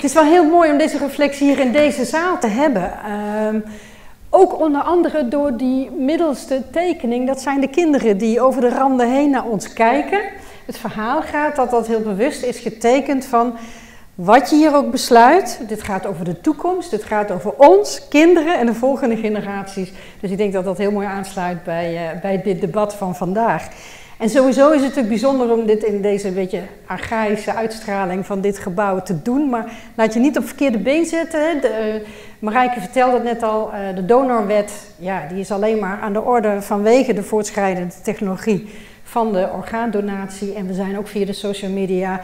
Het is wel heel mooi om deze reflectie hier in deze zaal te hebben. Ook onder andere door die middelste tekening, dat zijn de kinderen die over de randen heen naar ons kijken. Het verhaal gaat dat heel bewust is getekend van wat je hier ook besluit. Dit gaat over de toekomst, dit gaat over ons, kinderen en de volgende generaties. Dus ik denk dat dat heel mooi aansluit bij dit debat van vandaag. En sowieso is het natuurlijk bijzonder om dit in deze beetje archaïsche uitstraling van dit gebouw te doen. Maar laat je niet op verkeerde been zetten. Marijke vertelde het net al, de donorwet, ja, die is alleen maar aan de orde vanwege de voortschrijdende technologie van de orgaandonatie. En we zijn ook via de social media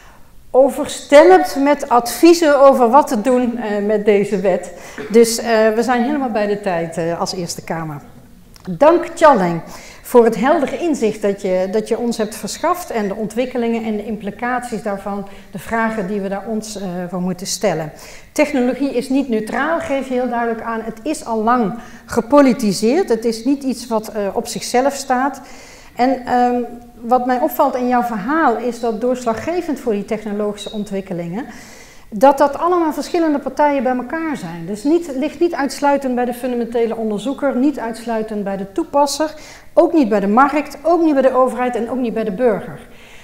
overstelpt met adviezen over wat te doen met deze wet. Dus we zijn helemaal bij de tijd als Eerste Kamer. Dank Tjalling voor het heldere inzicht dat je ons hebt verschaft en de ontwikkelingen en de implicaties daarvan, de vragen die we daar ons voor moeten stellen. Technologie is niet neutraal, geef je heel duidelijk aan. Het is al lang gepolitiseerd. Het is niet iets wat op zichzelf staat. En wat mij opvalt in jouw verhaal is dat doorslaggevend voor die technologische ontwikkelingen, dat allemaal verschillende partijen bij elkaar zijn. Dus ligt niet uitsluitend bij de fundamentele onderzoeker, niet uitsluitend bij de toepasser, ook niet bij de markt, ook niet bij de overheid en ook niet bij de burger.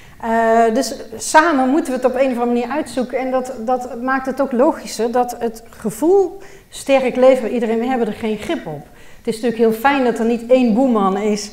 Dus samen moeten we het op een of andere manier uitzoeken en dat maakt het ook logischer dat het gevoel sterk leven waar iedereen mee hebben er geen grip op. Het is natuurlijk heel fijn dat er niet één boeman is,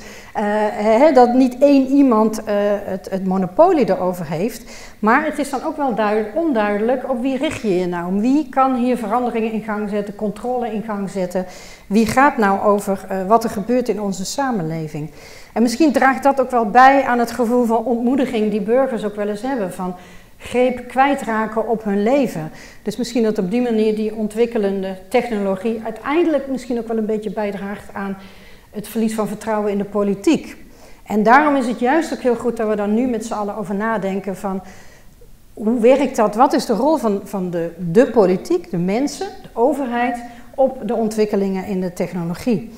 dat niet één iemand het monopolie erover heeft. Maar het is dan ook wel onduidelijk op wie richt je je nou? Wie kan hier veranderingen in gang zetten, controle in gang zetten? Wie gaat nou over wat er gebeurt in onze samenleving? En misschien draagt dat ook wel bij aan het gevoel van ontmoediging die burgers ook wel eens hebben. Van greep kwijtraken op hun leven. Dus misschien dat op die manier die ontwikkelende technologie uiteindelijk misschien ook wel een beetje bijdraagt aan het verlies van vertrouwen in de politiek. En daarom is het juist ook heel goed dat we daar nu met z'n allen over nadenken van hoe werkt dat? Wat is de rol van de politiek, de mensen, de overheid op de ontwikkelingen in de technologie?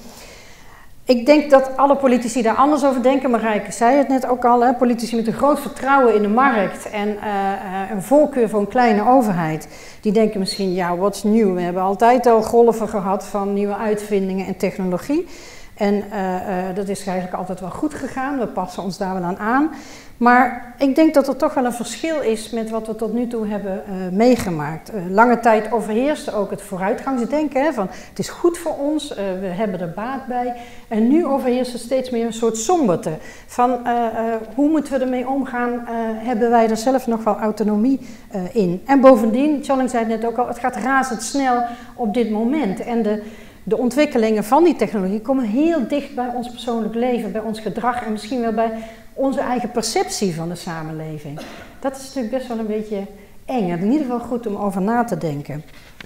Ik denk dat alle politici daar anders over denken. Marijke zei het net ook al, politici met een groot vertrouwen in de markt en een voorkeur voor een kleine overheid. Die denken misschien, ja, what's new? We hebben altijd al golven gehad van nieuwe uitvindingen en technologie. En dat is eigenlijk altijd wel goed gegaan, we passen ons daar wel aan. Maar ik denk dat er toch wel een verschil is met wat we tot nu toe hebben meegemaakt. Lange tijd overheerste ook het vooruitgangsdenken, van het is goed voor ons, we hebben er baat bij. En nu overheerst er steeds meer een soort somberte van hoe moeten we ermee omgaan, hebben wij er zelf nog wel autonomie in. En bovendien, Tjalling zei het net ook al, het gaat razendsnel op dit moment. En de ontwikkelingen van die technologie komen heel dicht bij ons persoonlijk leven, bij ons gedrag en misschien wel bij onze eigen perceptie van de samenleving. Dat is natuurlijk best wel een beetje eng. In ieder geval goed om over na te denken.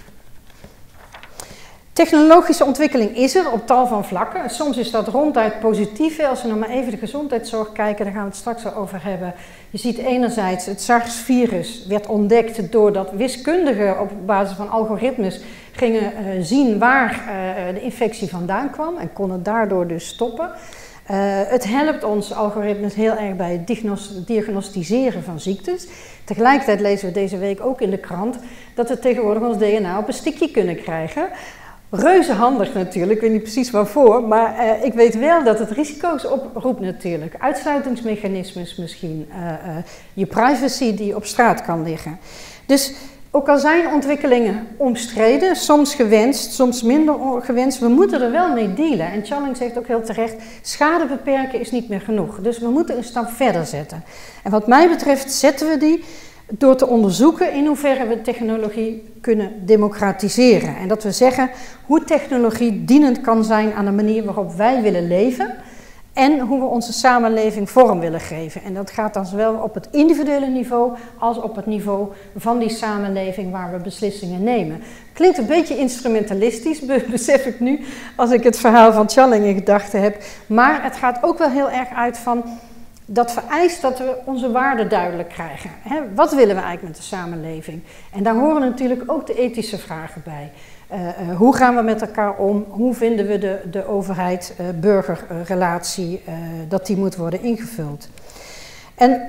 Technologische ontwikkeling is er op tal van vlakken. Soms is dat ronduit positief. Als we nou maar even de gezondheidszorg kijken, daar gaan we het straks wel over hebben. Je ziet enerzijds het SARS-virus werd ontdekt doordat wiskundigen op basis van algoritmes gingen zien waar de infectie vandaan kwam en konden daardoor dus stoppen. Het helpt ons algoritmes heel erg bij het diagnosticeren van ziektes. Tegelijkertijd lezen we deze week ook in de krant dat we tegenwoordig ons DNA op een stickje kunnen krijgen. Reuze handig natuurlijk, ik weet niet precies waarvoor, maar ik weet wel dat het risico's oproept natuurlijk. Uitsluitingsmechanismes misschien, je privacy die op straat kan liggen. Dus ook al zijn ontwikkelingen omstreden, soms gewenst, soms minder gewenst, we moeten er wel mee dealen. En Tjalling zegt ook heel terecht, schade beperken is niet meer genoeg. Dus we moeten een stap verder zetten. En wat mij betreft zetten we die door te onderzoeken in hoeverre we technologie kunnen democratiseren. En dat we zeggen hoe technologie dienend kan zijn aan de manier waarop wij willen leven en hoe we onze samenleving vorm willen geven. En dat gaat dan zowel op het individuele niveau als op het niveau van die samenleving waar we beslissingen nemen. Klinkt een beetje instrumentalistisch, besef ik nu, als ik het verhaal van Tjalling in gedachten heb. Maar het gaat ook wel heel erg uit van dat vereist dat we onze waarden duidelijk krijgen. Wat willen we eigenlijk met de samenleving? En daar horen natuurlijk ook de ethische vragen bij. Hoe gaan we met elkaar om? Hoe vinden we de overheid-burgerrelatie, dat die moet worden ingevuld? En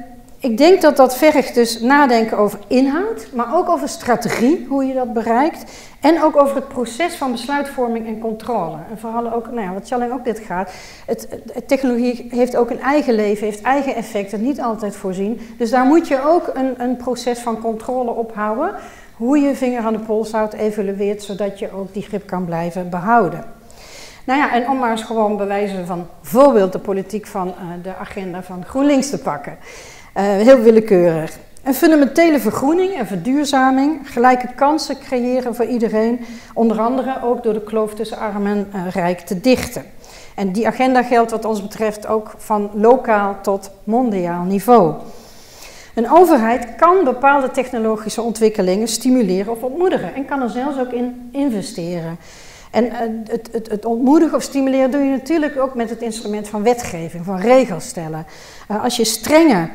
Ik denk dat dat vergt dus nadenken over inhoud, maar ook over strategie, hoe je dat bereikt. En ook over het proces van besluitvorming en controle. En vooral ook, nou ja, wat Tjalling ook dit gaat, technologie heeft ook een eigen leven, heeft eigen effecten, niet altijd voorzien. Dus daar moet je ook een proces van controle op houden. Hoe je vinger aan de pols houdt, evalueert, zodat je ook die grip kan blijven behouden. Nou ja, en om maar eens gewoon bewijzen van voorbeeld de politiek van de agenda van GroenLinks te pakken. Heel willekeurig. Een fundamentele vergroening en verduurzaming, gelijke kansen creëren voor iedereen, onder andere ook door de kloof tussen arm en rijk te dichten. En die agenda geldt wat ons betreft ook van lokaal tot mondiaal niveau. Een overheid kan bepaalde technologische ontwikkelingen stimuleren of ontmoedigen en kan er zelfs ook in investeren. En het ontmoedigen of stimuleren doe je natuurlijk ook met het instrument van wetgeving, van regels stellen. Als je strenge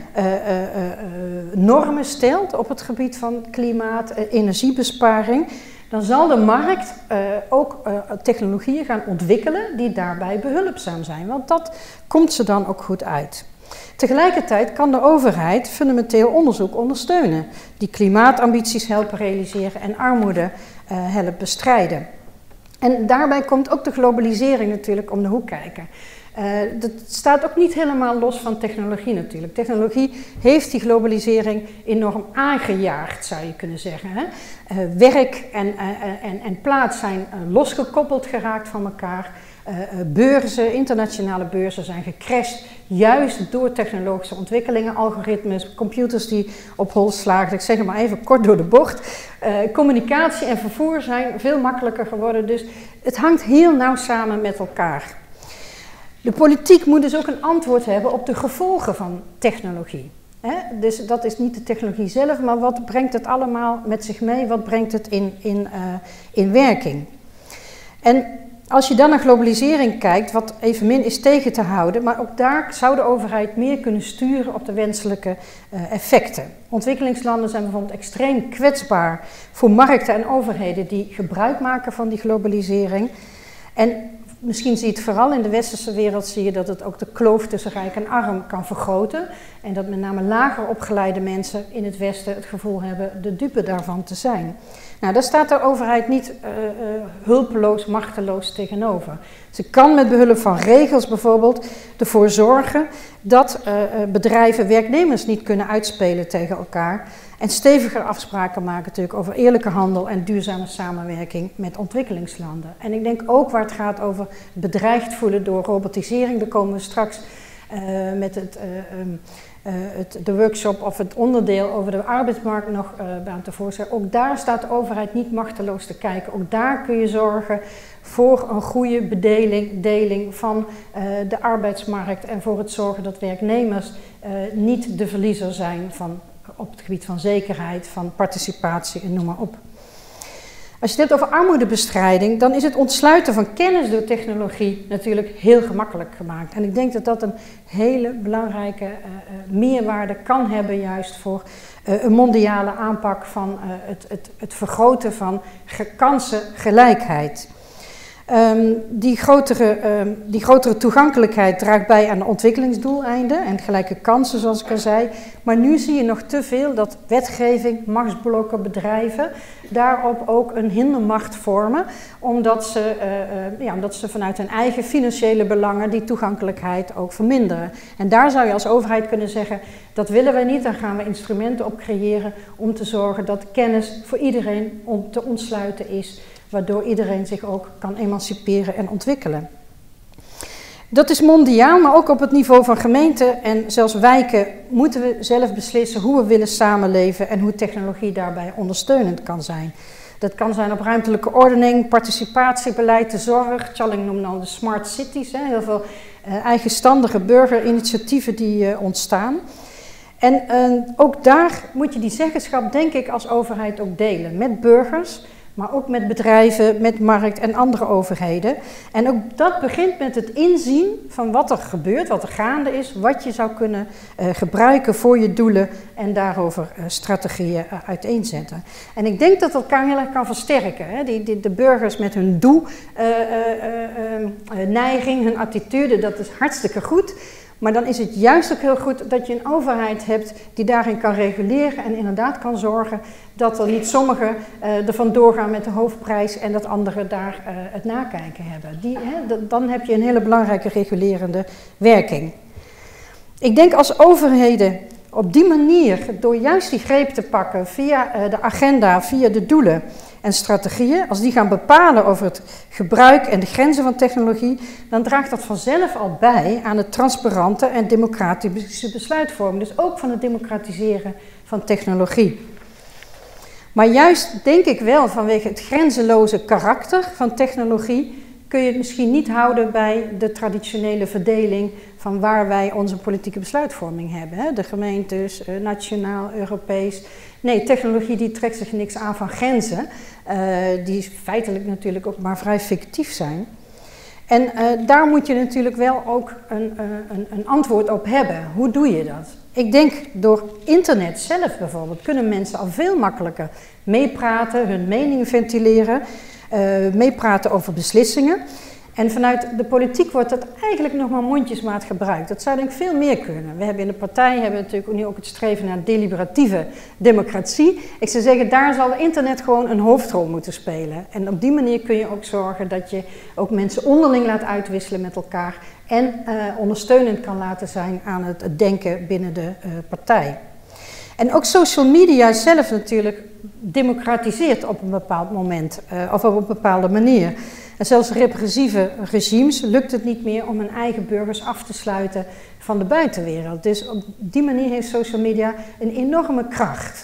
normen stelt op het gebied van klimaat, energiebesparing, dan zal de markt ook technologieën gaan ontwikkelen die daarbij behulpzaam zijn. Want dat komt ze dan ook goed uit. Tegelijkertijd kan de overheid fundamenteel onderzoek ondersteunen, die klimaatambities helpen realiseren en armoede helpen bestrijden. En daarbij komt ook de globalisering natuurlijk om de hoek kijken. Dat staat ook niet helemaal los van technologie natuurlijk. Technologie heeft die globalisering enorm aangejaagd, zou je kunnen zeggen. Hè? Werk en plaats zijn losgekoppeld geraakt van elkaar. Beurzen, internationale beurzen zijn gecrashed, juist door technologische ontwikkelingen, algoritmes, computers die op hol slagen. Ik zeg het maar even kort door de bocht. Communicatie en vervoer zijn veel makkelijker geworden, dus het hangt heel nauw samen met elkaar. De politiek moet dus ook een antwoord hebben op de gevolgen van technologie. Dus dat is niet de technologie zelf, maar wat brengt het allemaal met zich mee, wat brengt het in werking. En als je dan naar globalisering kijkt, wat evenmin is tegen te houden, maar ook daar zou de overheid meer kunnen sturen op de wenselijke effecten. Ontwikkelingslanden zijn bijvoorbeeld extreem kwetsbaar voor markten en overheden die gebruik maken van die globalisering. En misschien zie je het vooral in de westerse wereld, zie je dat het ook de kloof tussen rijk en arm kan vergroten. En dat met name lager opgeleide mensen in het Westen het gevoel hebben de dupe daarvan te zijn. Nou, daar staat de overheid niet hulpeloos, machteloos tegenover. Ze kan met behulp van regels bijvoorbeeld ervoor zorgen dat bedrijven werknemers niet kunnen uitspelen tegen elkaar. En steviger afspraken maken natuurlijk over eerlijke handel en duurzame samenwerking met ontwikkelingslanden. En ik denk ook waar het gaat over bedreigd voelen door robotisering, daar komen we straks met de workshop of het onderdeel over de arbeidsmarkt nog aan tevoorschijn. Ook daar staat de overheid niet machteloos te kijken. Ook daar kun je zorgen voor een goede deling van de arbeidsmarkt en voor het zorgen dat werknemers niet de verliezer zijn op het gebied van zekerheid, van participatie en noem maar op. Als je het hebt over armoedebestrijding, dan is het ontsluiten van kennis door technologie natuurlijk heel gemakkelijk gemaakt. En ik denk dat dat een hele belangrijke meerwaarde kan hebben juist voor een mondiale aanpak van het vergroten van kansengelijkheid. Die grotere toegankelijkheid draagt bij aan de ontwikkelingsdoeleinden en gelijke kansen, zoals ik al zei. Maar nu zie je nog te veel dat wetgeving, machtsblokken, bedrijven daarop ook een hindermacht vormen, omdat ze vanuit hun eigen financiële belangen die toegankelijkheid ook verminderen. En daar zou je als overheid kunnen zeggen, dat willen wij niet, daar gaan we instrumenten op creëren om te zorgen dat kennis voor iedereen om te ontsluiten is, waardoor iedereen zich ook kan emanciperen en ontwikkelen. Dat is mondiaal, maar ook op het niveau van gemeenten en zelfs wijken moeten we zelf beslissen hoe we willen samenleven en hoe technologie daarbij ondersteunend kan zijn. Dat kan zijn op ruimtelijke ordening, participatiebeleid, de zorg. Tjalling noemde al de smart cities, heel veel eigenstandige burgerinitiatieven die ontstaan. En ook daar moet je die zeggenschap, denk ik, als overheid ook delen met burgers, maar ook met bedrijven, met markt en andere overheden. En ook dat begint met het inzien van wat er gebeurt, wat er gaande is, wat je zou kunnen gebruiken voor je doelen en daarover strategieën uiteenzetten. En ik denk dat elkaar heel erg kan versterken. Hè? De burgers met hun neiging, hun attitude, dat is hartstikke goed. Maar dan is het juist ook heel goed dat je een overheid hebt die daarin kan reguleren en inderdaad kan zorgen dat er niet sommigen er vandoor gaan met de hoofdprijs en dat anderen daar het nakijken hebben. Dan heb je een hele belangrijke regulerende werking. Ik denk als overheden op die manier, door juist die greep te pakken via de agenda, via de doelen en strategieën, als die gaan bepalen over het gebruik en de grenzen van technologie, dan draagt dat vanzelf al bij aan het transparante en democratische besluitvorming. Dus ook van het democratiseren van technologie. Maar juist denk ik wel vanwege het grenzeloze karakter van technologie kun je het misschien niet houden bij de traditionele verdeling van waar wij onze politieke besluitvorming hebben. Hè? De gemeentes, nationaal, Europees. Nee, technologie die trekt zich niks aan van grenzen. Die feitelijk natuurlijk ook maar vrij fictief zijn. En daar moet je natuurlijk wel ook een antwoord op hebben. Hoe doe je dat? Ik denk door internet zelf bijvoorbeeld kunnen mensen al veel makkelijker meepraten, hun mening ventileren, meepraten over beslissingen. En vanuit de politiek wordt dat eigenlijk nog maar mondjesmaat gebruikt. Dat zou denk ik veel meer kunnen. We hebben in de partij natuurlijk nu ook het streven naar deliberatieve democratie. Ik zou zeggen, daar zal internet gewoon een hoofdrol moeten spelen. En op die manier kun je ook zorgen dat je ook mensen onderling laat uitwisselen met elkaar en ondersteunend kan laten zijn aan het denken binnen de partij. En ook social media zelf natuurlijk democratiseert op een bepaald moment of op een bepaalde manier. En zelfs repressieve regimes lukt het niet meer om hun eigen burgers af te sluiten van de buitenwereld. Dus op die manier heeft social media een enorme kracht.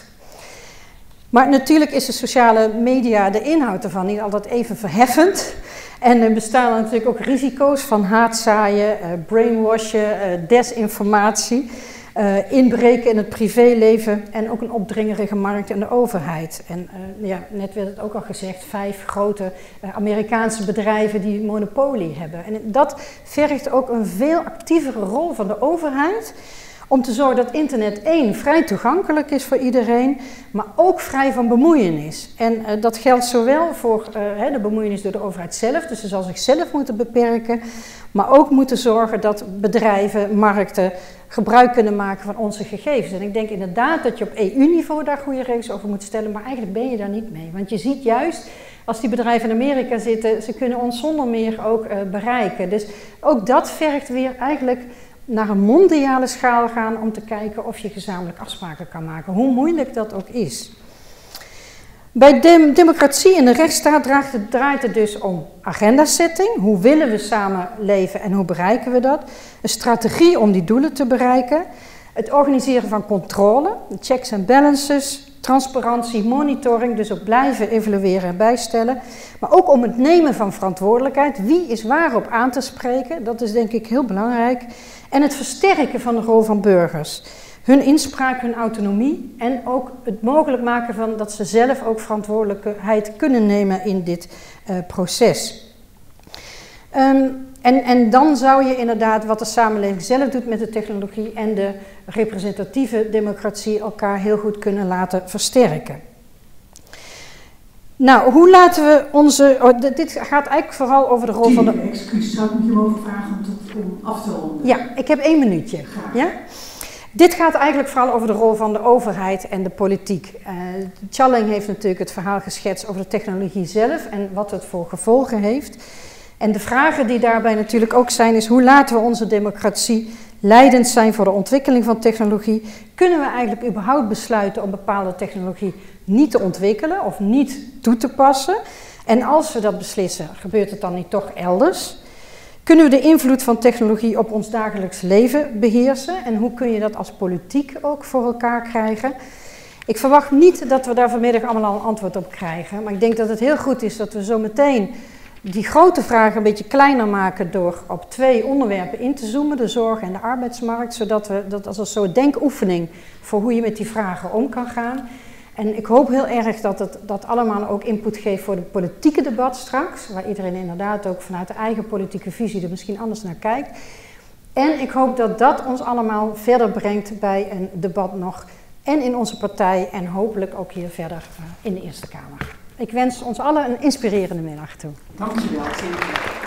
Maar natuurlijk is de sociale media, de inhoud ervan, niet altijd even verheffend. En er bestaan natuurlijk ook risico's van haatzaaien, brainwashen, desinformatie. Inbreken in het privéleven en ook een opdringerige markt en de overheid. En net werd het ook al gezegd, 5 grote Amerikaanse bedrijven die een monopolie hebben. En dat vergt ook een veel actievere rol van de overheid om te zorgen dat internet vrij toegankelijk is voor iedereen, maar ook vrij van bemoeienis. En dat geldt zowel voor de bemoeienis door de overheid zelf, dus ze zal zichzelf moeten beperken, maar ook moeten zorgen dat bedrijven, markten gebruik kunnen maken van onze gegevens. En ik denk inderdaad dat je op EU-niveau daar goede regels over moet stellen, maar eigenlijk ben je daar niet mee. Want je ziet juist, als die bedrijven in Amerika zitten, ze kunnen ons zonder meer ook bereiken. Dus ook dat vergt weer eigenlijk naar een mondiale schaal gaan om te kijken of je gezamenlijk afspraken kan maken. Hoe moeilijk dat ook is. Bij democratie en de rechtsstaat draait het dus om agendasetting. Hoe willen we samen leven en hoe bereiken we dat? Een strategie om die doelen te bereiken. Het organiseren van controle, checks en balances, transparantie, monitoring, dus ook blijven evalueren en bijstellen. Maar ook om het nemen van verantwoordelijkheid. Wie is waarop aan te spreken? Dat is denk ik heel belangrijk. En het versterken van de rol van burgers. Hun inspraak, hun autonomie en ook het mogelijk maken van dat ze zelf ook verantwoordelijkheid kunnen nemen in dit proces. En dan zou je inderdaad wat de samenleving zelf doet met de technologie en de representatieve democratie elkaar heel goed kunnen laten versterken. Nou, hoe laten we onze... dit gaat eigenlijk vooral over de rol van de... Excuus, zou ik je mogen vragen om af te ronden? Ja, ik heb 1 minuutje. Ja? Dit gaat eigenlijk vooral over de rol van de overheid en de politiek. Challing heeft natuurlijk het verhaal geschetst over de technologie zelf en wat het voor gevolgen heeft. En de vragen die daarbij natuurlijk ook zijn is, hoe laten we onze democratie leidend zijn voor de ontwikkeling van technologie? Kunnen we eigenlijk überhaupt besluiten om bepaalde technologie niet te ontwikkelen of niet toe te passen? En als we dat beslissen, gebeurt het dan niet toch elders? Kunnen we de invloed van technologie op ons dagelijks leven beheersen? En hoe kun je dat als politiek ook voor elkaar krijgen? Ik verwacht niet dat we daar vanmiddag allemaal al een antwoord op krijgen. Maar ik denk dat het heel goed is dat we zo meteen die grote vragen een beetje kleiner maken door op 2 onderwerpen in te zoomen. De zorg en de arbeidsmarkt. Zodat we dat als een soort denkoefening voor hoe je met die vragen om kan gaan. En ik hoop heel erg dat dat allemaal ook input geeft voor het politieke debat straks. Waar iedereen inderdaad ook vanuit de eigen politieke visie er misschien anders naar kijkt. En ik hoop dat dat ons allemaal verder brengt bij een debat nog. En in onze partij en hopelijk ook hier verder in de Eerste Kamer. Ik wens ons allen een inspirerende middag toe. Dank je wel.